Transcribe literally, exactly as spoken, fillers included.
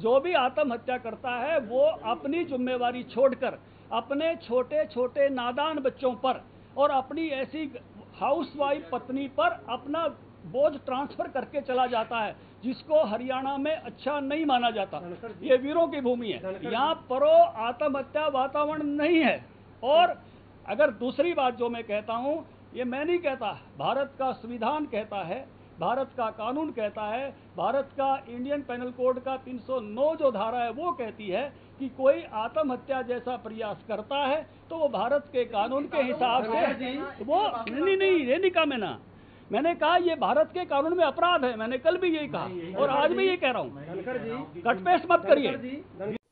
जो भी आत्महत्या करता है वो अपनी जिम्मेवारी छोड़कर अपने छोटे छोटे नादान बच्चों पर और अपनी ऐसी हाउसवाइफ पत्नी पर अपना बोझ ट्रांसफर करके चला जाता है, जिसको हरियाणा में अच्छा नहीं माना जाता। ये वीरों की भूमि है, यहाँ परो आत्महत्या वातावरण नहीं है। और अगर दूसरी बात जो मैं कहता हूँ, ये मैं नहीं कहता, भारत का संविधान कहता है, भारत का कानून कहता है, भारत का इंडियन पेनल कोड का तीन सौ नौ जो धारा है वो कहती है कि कोई आत्महत्या जैसा प्रयास करता है तो वो भारत के कानून के हिसाब से वो नहीं नहीं ये नहीं कहा मैंने मैंने कहा ये भारत के कानून में अपराध है। मैंने कल भी यही कहा और आज भी ये कह रहा हूँ, कट पेस्ट मत करिए।